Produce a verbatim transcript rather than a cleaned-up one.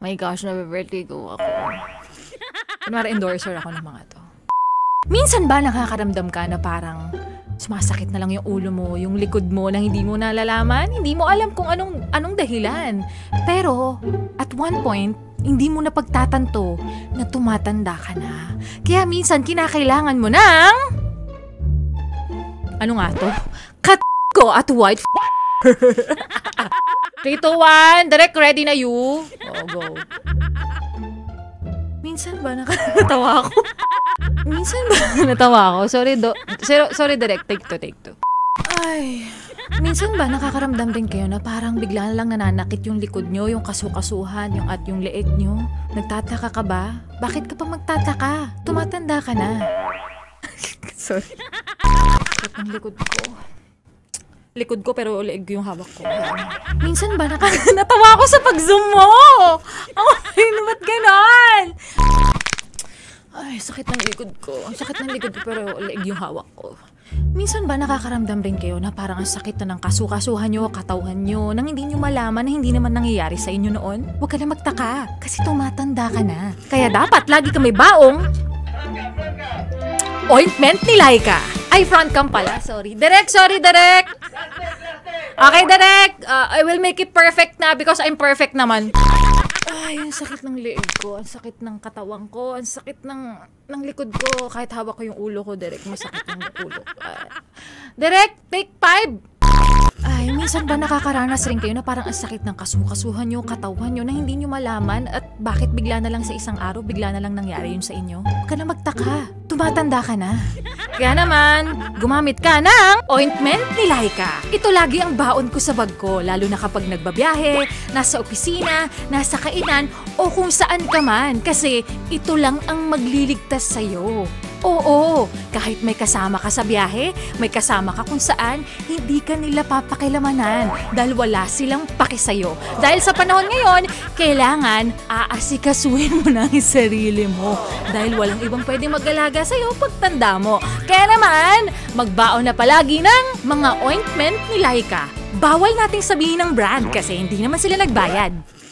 My gosh, na-birthday ko ako. Kunwari endorser ako ng mga to. Minsan ba nakakaramdam ka na parang sumasakit na lang yung ulo mo, yung likod mo na hindi mo nalalaman? Hindi mo alam kung anong, anong dahilan. Pero, at one point, hindi mo na pagtatanto na tumatanda ka na. Kaya minsan, kinakailangan mo ng... Ano nga to? Cut ko at white three, two, one, direct, ready na you? Oh, go. Minsan ba nakatawa ako? Minsan ba natawa ako? Sorry, do, sorry, sorry, direct, take to, take to. Ay, minsan ba nakakaramdam din kayo na parang bigla na lang nananakit yung likod nyo, yung kasukasuhan, yung at yung leeg nyo? Nagtataka ka ba? Bakit ka pa magtataka? Tumatanda ka na. Sorry. Sakit ng likod ko. Likod ko pero leeg yung hawak ko. Minsan ba naka- natawa ako sa pag-zoom mo? Ay, ba't ganon? Ay, sakit ng likod ko. Sakit ng likod ko pero leeg yung hawak ko. Minsan ba nakakaramdam rin kayo na parang ang sakit na ng kasukasuhan nyo, katauhan nyo, nang hindi nyo malaman na hindi naman nangyayari sa inyo noon? Huwag ka na magtaka kasi tumatanda ka na. Kaya dapat lagi ka may baong ointment ni Laika. Ay, front cam pala. Sorry. Direct, sorry, direct. Okay, direct. Uh, I will make it perfect na because I'm perfect naman. Ay, ang sakit ng leeg ko. Ang sakit ng katawan ko. Ang sakit ng, ng likod ko. Kahit hawak ko yung ulo ko, direct, masakit yung ulo ko. Uh, direct, take five. Ay, minsan ba nakakaranas rin kayo na parang ang sakit ng kasukasuhan nyo, katawan nyo, na hindi nyo malaman at bakit bigla na lang sa isang araw, bigla na lang nangyari yun sa inyo? Huwag ka na magtaka. Tumatanda ka na. Kaya naman, gumamit ka ng ointment ni Laika. Ito lagi ang baon ko sa bag ko, lalo na kapag nagbabiyahe, nasa opisina, nasa kainan, o kung saan ka man. Kasi ito lang ang magliligtas sa'yo. Oo, kahit may kasama ka sa biyahe, may kasama ka kung saan, hindi ka nila papakilamanan dahil wala silang paki sa'yo. Dahil sa panahon ngayon, kailangan aasikasuhin mo na ang sarili mo dahil walang ibang pwedeng mag-alaga sa'yo pagtanda mo. Kaya naman, magbaon na palagi ng mga ointment ni Laika. Bawal nating sabihin ng brand kasi hindi naman sila nagbayad.